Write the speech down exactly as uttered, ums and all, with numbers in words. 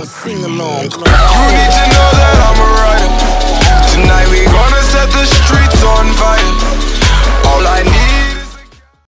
a sing along. You need to know that